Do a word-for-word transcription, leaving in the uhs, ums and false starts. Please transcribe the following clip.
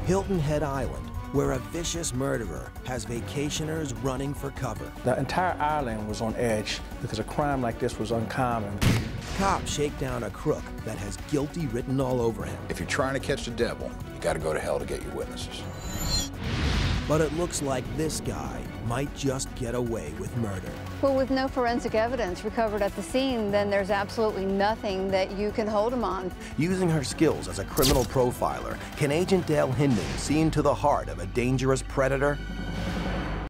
Hilton Head Island, where a vicious murderer has vacationers running for cover. The entire island was on edge because a crime like this was uncommon. Cops shake down a crook that has guilty written all over him. If you're trying to catch the devil, you gotta go to hell to get your witnesses. But it looks like this guy might just get away with murder. Well, with no forensic evidence recovered at the scene, then there's absolutely nothing that you can hold him on. Using her skills as a criminal profiler, can Agent Dale Hinman see into the heart of a dangerous predator?